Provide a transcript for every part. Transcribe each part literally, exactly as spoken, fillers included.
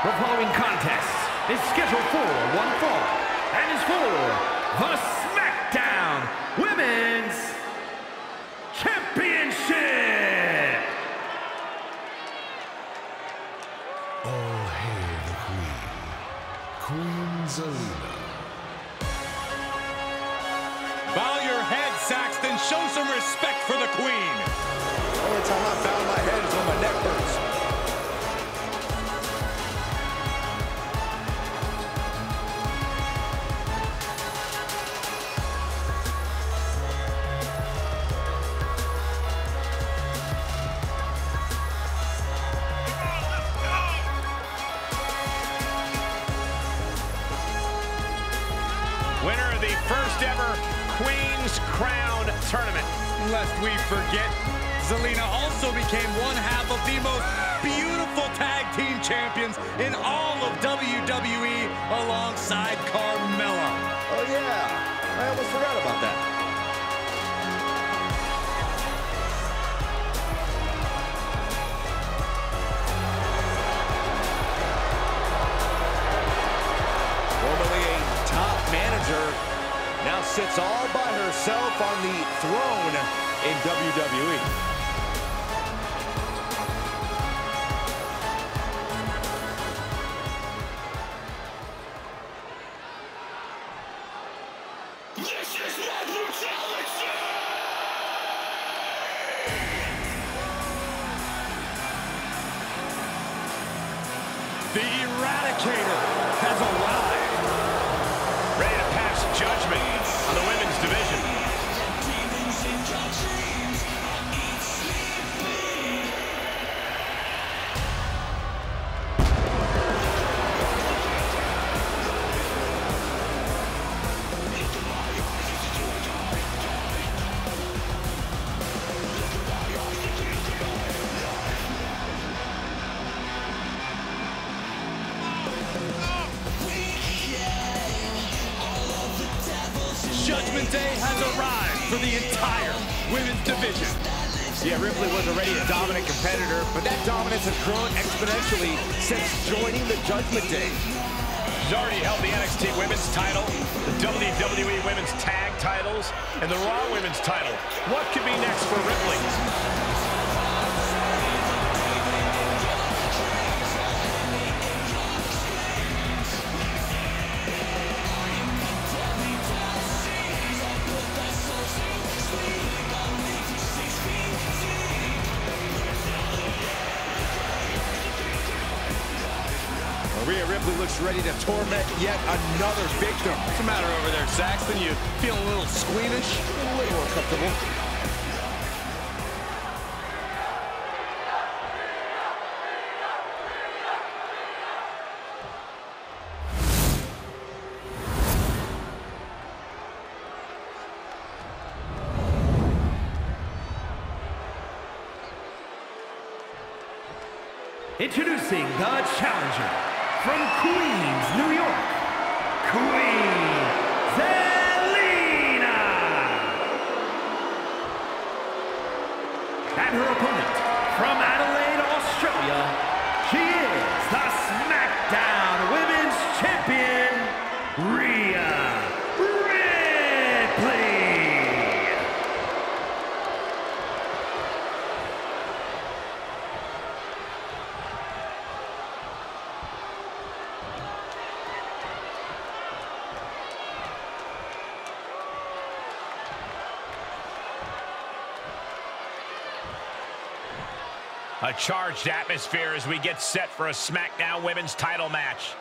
The following contest is scheduled for one fall and is for the SmackDown Women's Championship. All hail the Queen, Queen Zelina. Bow your head, Saxton. Show some respect for the Queen. Only time I bow my head is when my neck hurts. Winner of the first ever Queen's Crown Tournament. Lest we forget, Zelina also became one half of the most beautiful tag team champions in all of W W E alongside Carmella. Oh yeah, I almost forgot about that. Formerly a top manager, now sits all by herself on the throne in W W E. This is my brutality! The Eradicator has arrived. Ready to pass judgment on the women's division. Judgment Day has arrived for the entire women's division. Yeah, Ripley was already a dominant competitor, but that dominance has grown exponentially since joining the Judgment Day. She's already held the N X T Women's title, the W W E Women's Tag titles, and the Raw Women's title. What could be next for Ripley? Rhea Ripley looks ready to torment yet another victim. What's the matter over there, Saxton? You feel a little squeamish? A little uncomfortable. Introducing the challenger from Queens, New York, Queen Zelina. And her opponent from Adelaide, Australia, she is the SmackDown Women's Champion, Rhea Ripley. A charged atmosphere as we get set for a SmackDown Women's title match.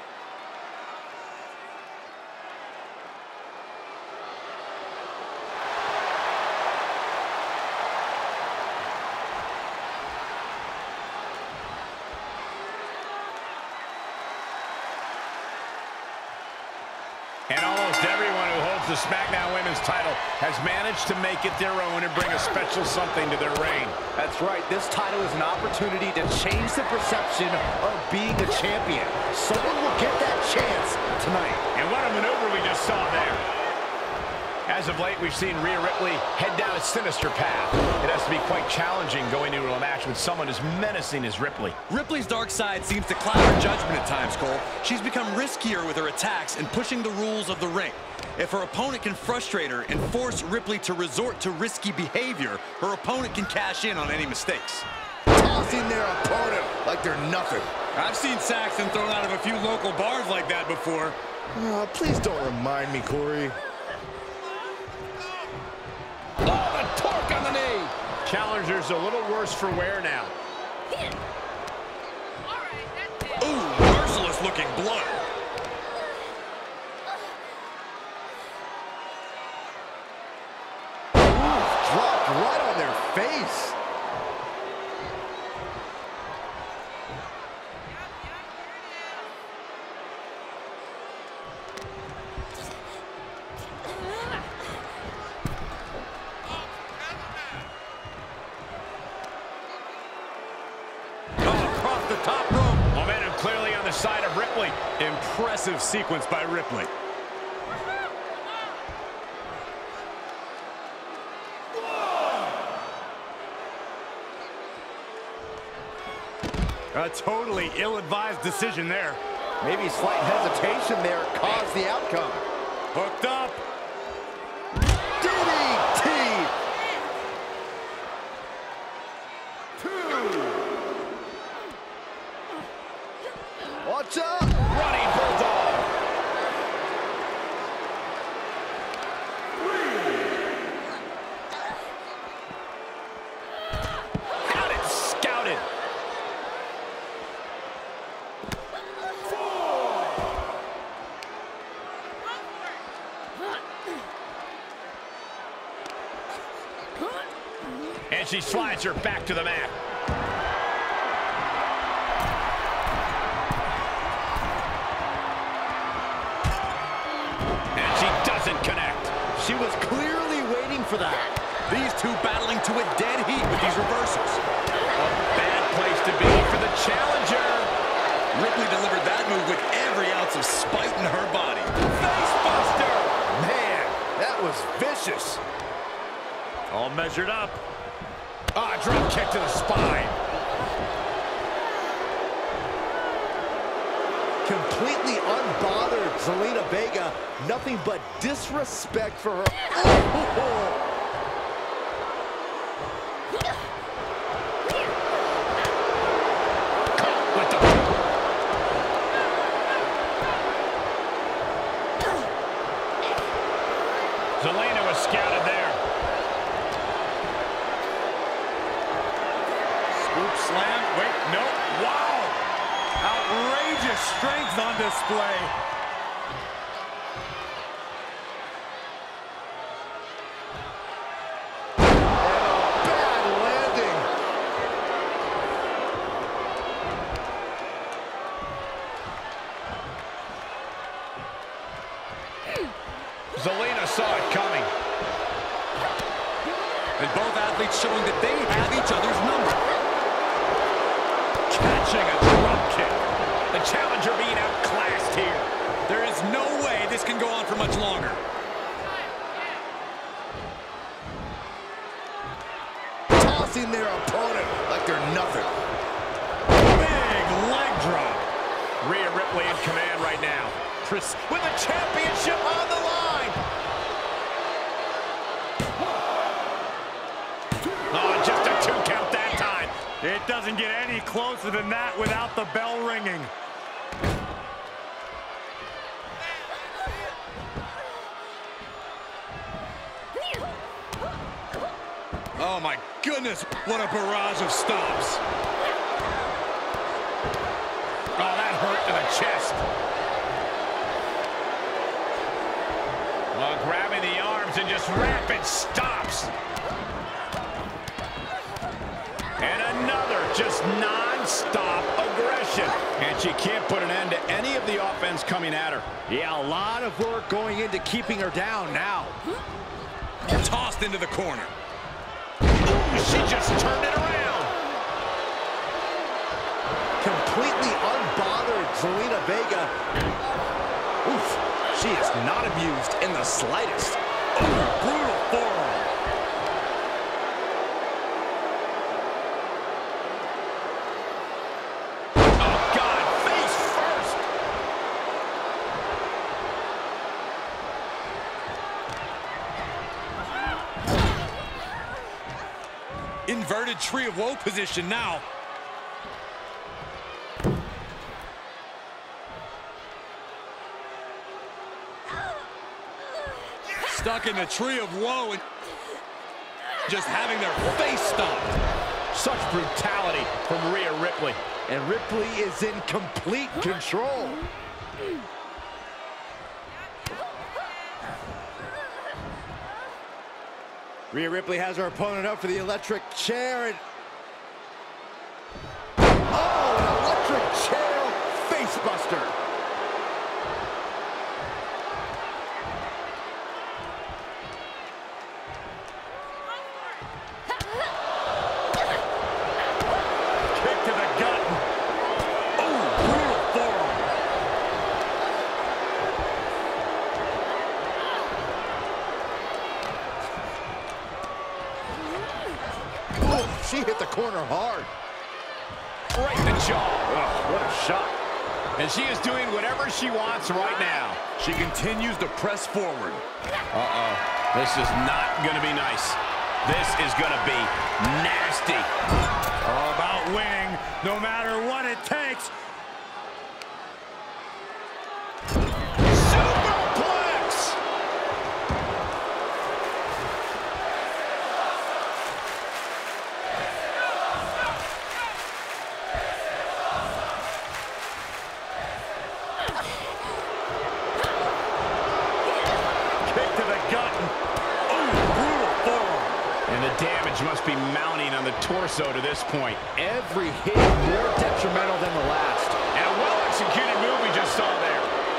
And almost everyone who holds the SmackDown Women's title has managed to make it their own and bring a special something to their reign. That's right. This title is an opportunity to change the perception of being a champion. Someone will get that chance tonight. And what a maneuver we just saw there. As of late, we've seen Rhea Ripley head down a sinister path. It has to be quite challenging going into a match with someone as menacing as Ripley. Ripley's dark side seems to cloud her judgment at times, Cole. She's become riskier with her attacks and pushing the rules of the ring. If her opponent can frustrate her and force Ripley to resort to risky behavior, her opponent can cash in on any mistakes. Tossing their opponent like they're nothing. I've seen Saxton thrown out of a few local bars like that before. Oh, please don't remind me, Corey. Oh, the torque on the knee. Challenger's a little worse for wear now. Ooh, merciless looking blow. Ooh, dropped right on their face. The top rope. Momentum clearly on the side of Ripley. Impressive sequence by Ripley. A totally ill-advised decision there. Maybe slight hesitation there caused the outcome. Hooked up. D D T. Watch out! Running Bulldog. Got it scouted. And she slides her back to the mat. Connect. She was clearly waiting for that. These two battling to a dead heat with these reversals. A bad place to be for the challenger. Ripley delivered that move with every ounce of spite in her body. Facebuster. Man, that was vicious. All measured up. Ah, drop kick to the spine. Completely unbothered, Zelina Vega. Nothing but disrespect for her. Oh. Caught with the... Zelina was scouted there. Scoop slam. Wait, no. Wow. Outrageous strength on display. Bad landing. Zelina saw it coming. And both athletes showing that they have each other's number. Catching a drop kick. The challenger being outclassed here. There is no way this can go on for much longer. Tossing their opponent like they're nothing. Big leg drop. Rhea Ripley in command right now. Chris with the championship on the line. Oh, just a two count that time. It doesn't get any closer than that without the bell ringing. Oh my goodness, what a barrage of stomps. Oh, that hurt to the chest. Well, grabbing the arms and just rapid stops. And another just non-stop aggression. And she can't put an end to any of the offense coming at her. Yeah, a lot of work going into keeping her down now. Tossed into the corner. Ooh, she just turned it around. Completely unbothered, Zelina Vega. Oof, she is not amused in the slightest. Oh, brutal forearm. Oh, God, face first. Inverted tree of woe position now. Stuck in the tree of woe and just having their face stomped. Such brutality from Rhea Ripley. And Ripley is in complete control. Rhea Ripley has her opponent up for the electric chair. And oh, an electric chair facebuster. She hit the corner hard. Right in the jaw. Oh, what a shot. And she is doing whatever she wants right now. She continues to press forward. Uh-oh. This is not going to be nice. This is going to be nasty. All about winning, no matter what it takes. Superplex! Damage must be mounting on the torso to this point. Every hit more detrimental than the last. And a well-executed move we just saw there.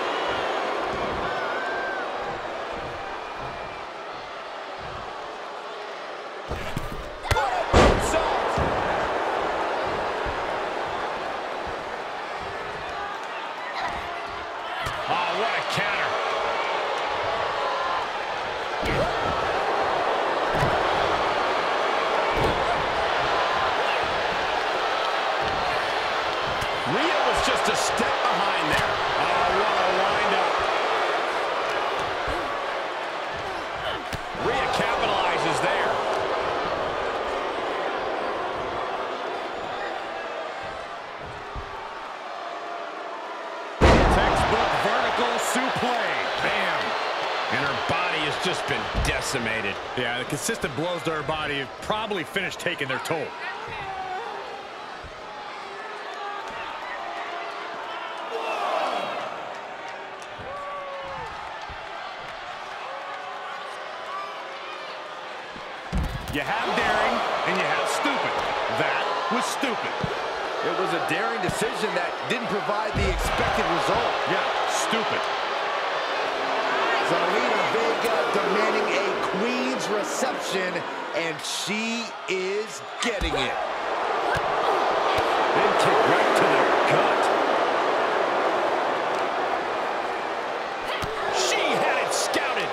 Oh, what a counter. Just a step behind there. Oh, what a wind-up. Rhea capitalizes there. Textbook vertical suplex. Bam. And her body has just been decimated. Yeah, the consistent blows to her body have probably finished taking their toll. You have daring, and you have stupid. That was stupid. It was a daring decision that didn't provide the expected result. Yeah, stupid. Zelina Vega demanding a queen's reception, and she is getting it. Then kick right to the gut. She had it scouted.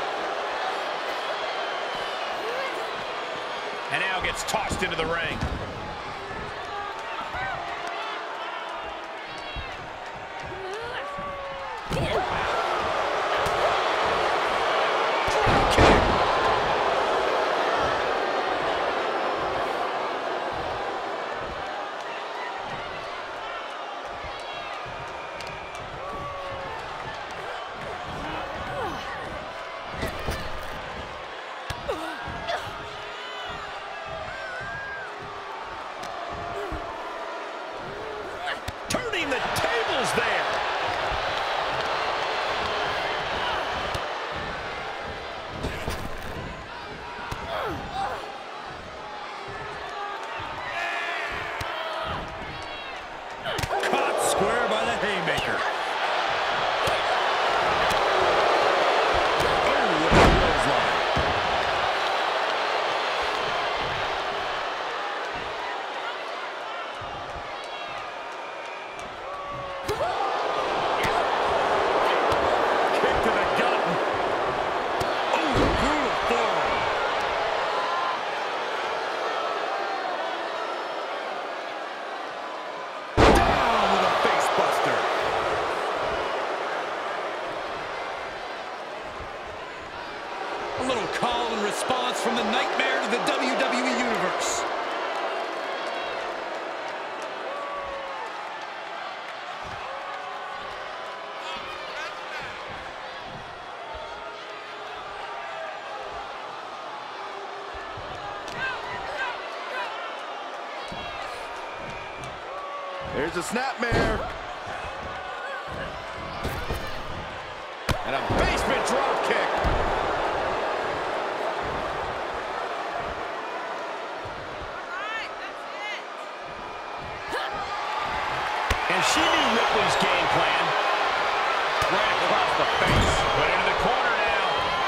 And now gets tossed into the ring. There's a snapmare. And a basement drop kick. And she knew Ripley's game plan. Right across the face. Put into the corner now.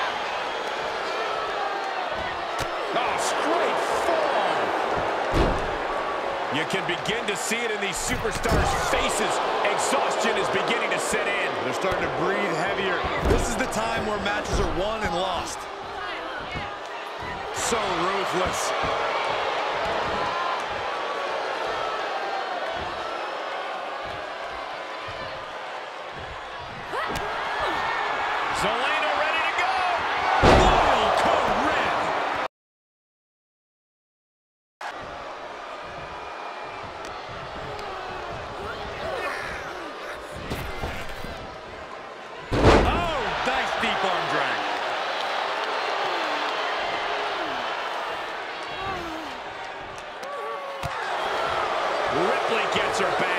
Oh, straight form. You can begin to see it in these superstars' faces. Exhaustion is beginning to set in. They're starting to breathe heavier. This is the time where matches are won and lost. So ruthless. Zelina ready to go. Royal code red. Oh, nice deep arm drag. Ripley gets her back.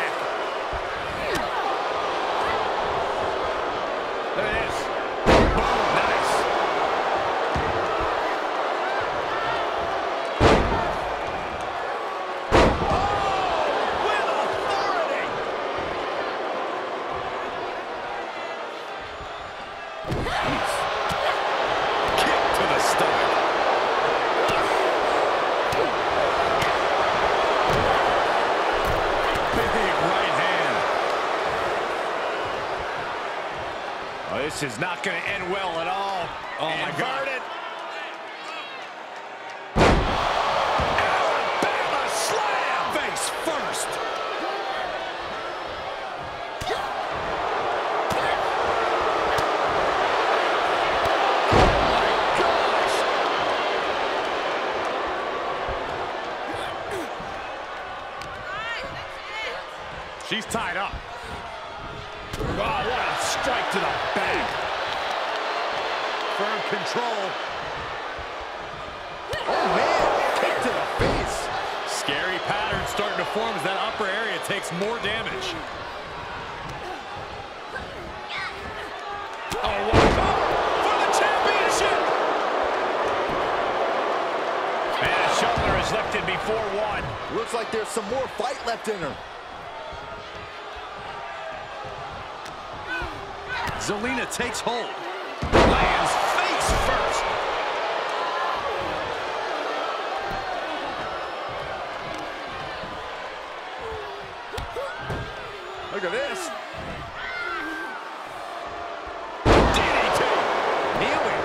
Look at this. Boom, nice. Oh, with authority. Kick to the stomach. Big right hand. Oh, this is not going to end well at all. Oh, my God. Inverted. Alabama slam. Face first. She's tied up. Oh, what a strike to the back. Firm control. Oh, man. Kick to the face. Scary pattern starting to form as that upper area takes more damage. Oh, what a cover for the championship. And a shoulder is lifted before one. Looks like there's some more fight left in her. Zelina takes hold. Lands face first. Look at this. D D T. Kneeling.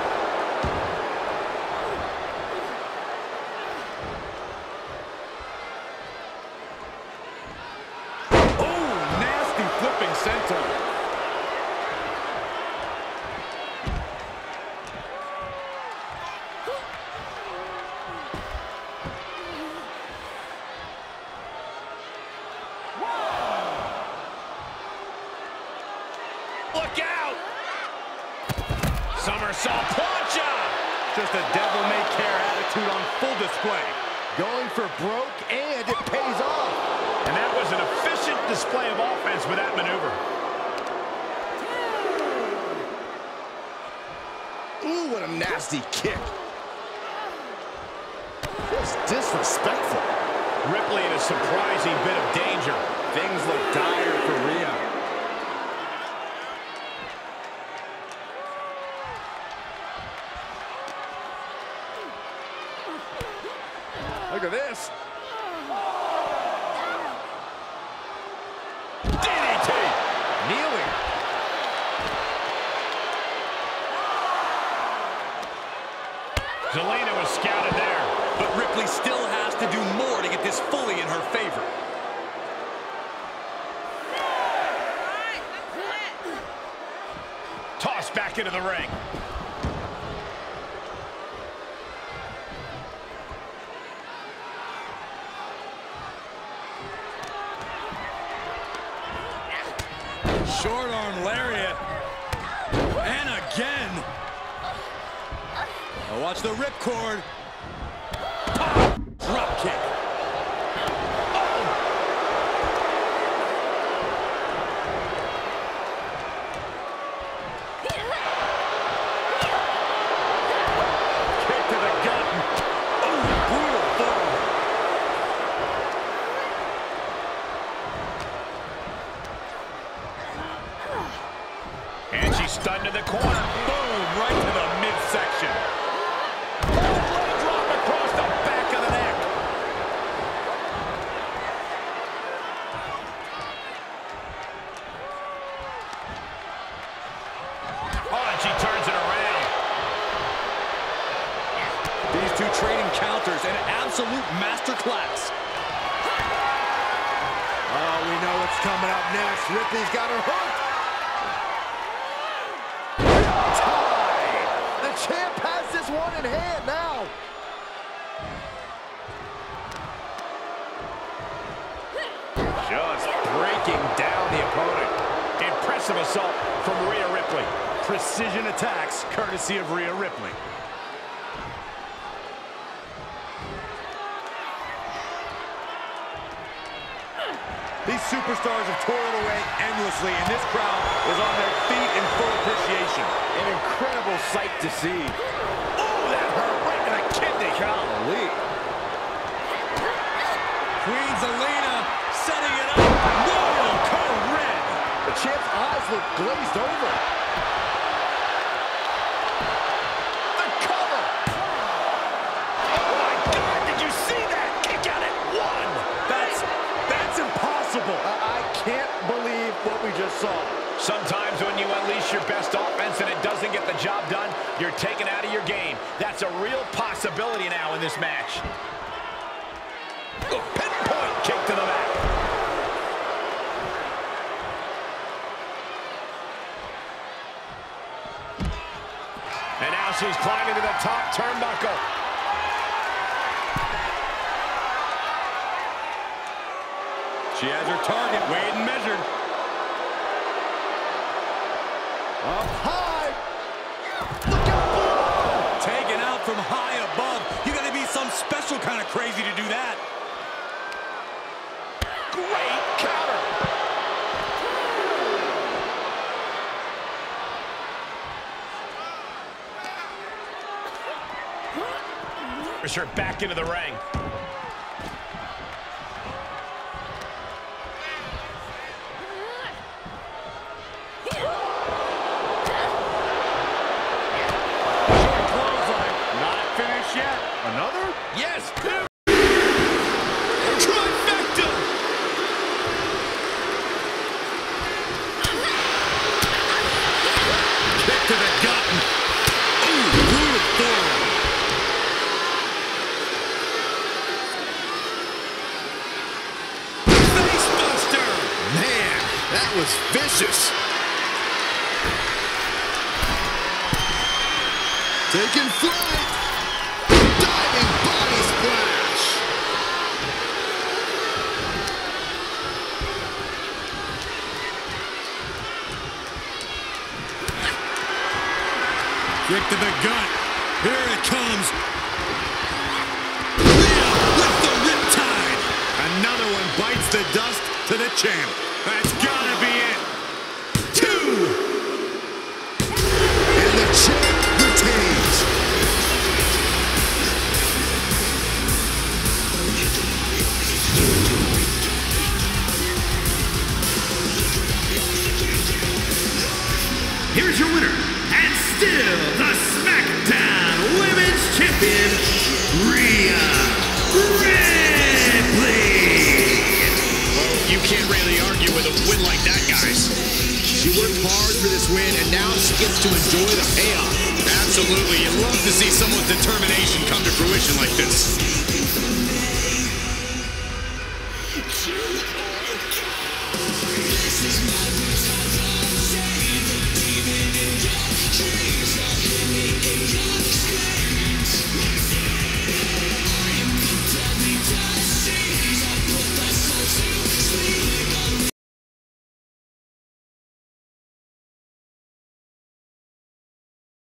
Oh, nasty flipping senton. Look out! Somersault plancha! Just a devil-may-care attitude on full display. Going for broke, and it pays off. And that was an efficient display of offense with that maneuver. Ooh, what a nasty kick. Just disrespectful. Ripley in a surprising bit of danger. Things look dire for Rhea. Look at this. D D T! Kneeling. Zelina was scouted there. But Ripley still has to do more to get this fully in her favor. Tossed back into the ring. Short arm lariat. And again. Oh, watch the ripcord. Drop kick. Stunned to the corner. Boom, right to the midsection. Oh, leg drop across the back of the neck. Oh, and she turns it around. These two trading counters, an absolute masterclass. Oh, we know what's coming up next. Ripley's got her hooked. Tie! The champ has this one in hand now. Just breaking down the opponent. Impressive assault from Rhea Ripley. Precision attacks, courtesy of Rhea Ripley. These superstars have toiled away endlessly, and this crowd is on their feet in full appreciation. An incredible sight to see. Oh, that hurt right in the kidney. Golly. Queen Zelina setting it up. Royal code red. The champ's eyes look glazed over. The cover. Oh, my God, did you see that? Kick out at one. That's, that's impossible. I, I can't believe what we just saw. Sometimes when you unleash your best offense and it doesn't get the job done, you're taken out of your game. That's a real possibility now in this match. Oh, pinpoint kick to the back. And now she's climbing to the top turnbuckle. She has her target weighed and measured. Up high. Look out below. Taken out from high above. You gotta be some special kind of crazy to do that. Great counter. Push her back into the ring. Another? Yes, Trifecta! Kick to the gut. Ooh, brutal forward. Face buster! Man, that was vicious. Taking flight. Diving body splash. Kick to the gut. Here it comes. Rhea with the riptide. Another one bites the dust to the champ. That's gotta be it. Two. And the champ retains. Here's your winner, and still the SmackDown Women's Champion, Rhea Ripley. Well, you can't really argue with a win like that, guys. She worked hard for this win, and now she gets to enjoy the payoff. Absolutely. You'd love to see someone's determination come to fruition like this. This is